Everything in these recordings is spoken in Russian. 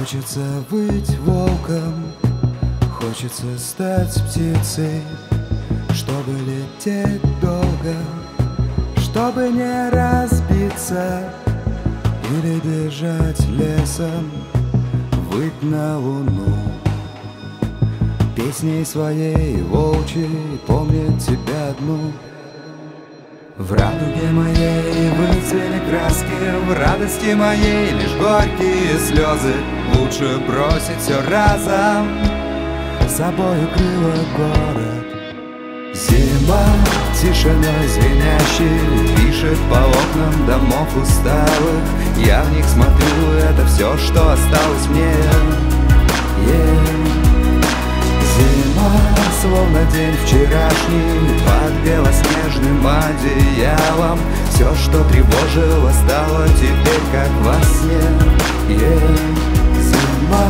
Хочется быть волком, хочется стать птицей, чтобы лететь долго, чтобы не разбиться или бежать лесом, выть на луну. Песней своей волчьей помнит тебя одну. В радуге моей выцвели краски, в радости моей лишь горькие слезы. Лучше бросить все разом, собой укрыла город. Зима тишиной звенящей пишет по окнам домов усталых. Я в них смотрю, это все, что осталось мне. Зима, словно день вчерашний, под белоснежным одеялом. Все, что тревожило, стало теперь как во сне. Зима.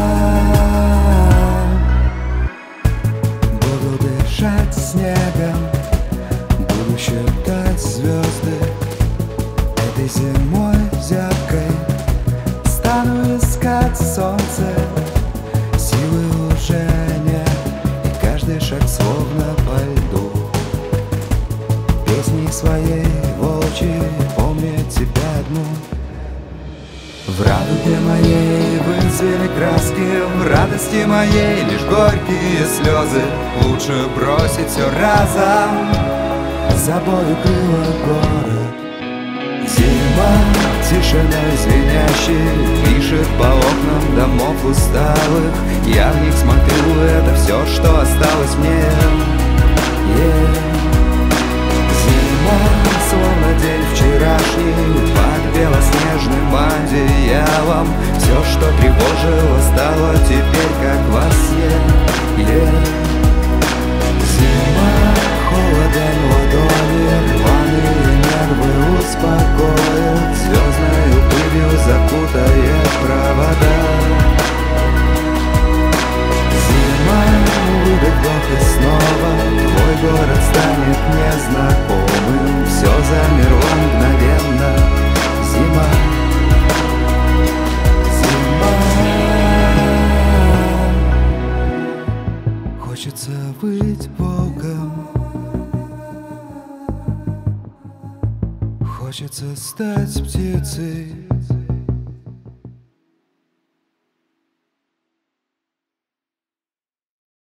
Буду дышать снегом, буду считать звезды. Этой зимой зябкой стану искать солнце. Силы уже нет, и каждый шаг словно по льду. Песней своей волчьей помнит тебя одну. В радуге моей выцвели краски, в радости моей лишь горькие слезы. Лучше бросить все разом, собой укрыла город. Зима тишиной звенящей пишет по окнам домов усталых. Я в них смотрю, это все, что осталось мне. Зима, словно день вчерашний, под белоснежным одеялом. Все, что тревожило, стало теперь как во сне. Зима, холодом ладони, рваные нервы успокоит, звездною пылью закутает провода. Зима, выдох, вдох и снова твой город станет незнакомым. Все замерло мгновенно. Зима, зима. Хочется быть волком, хочется стать птицей,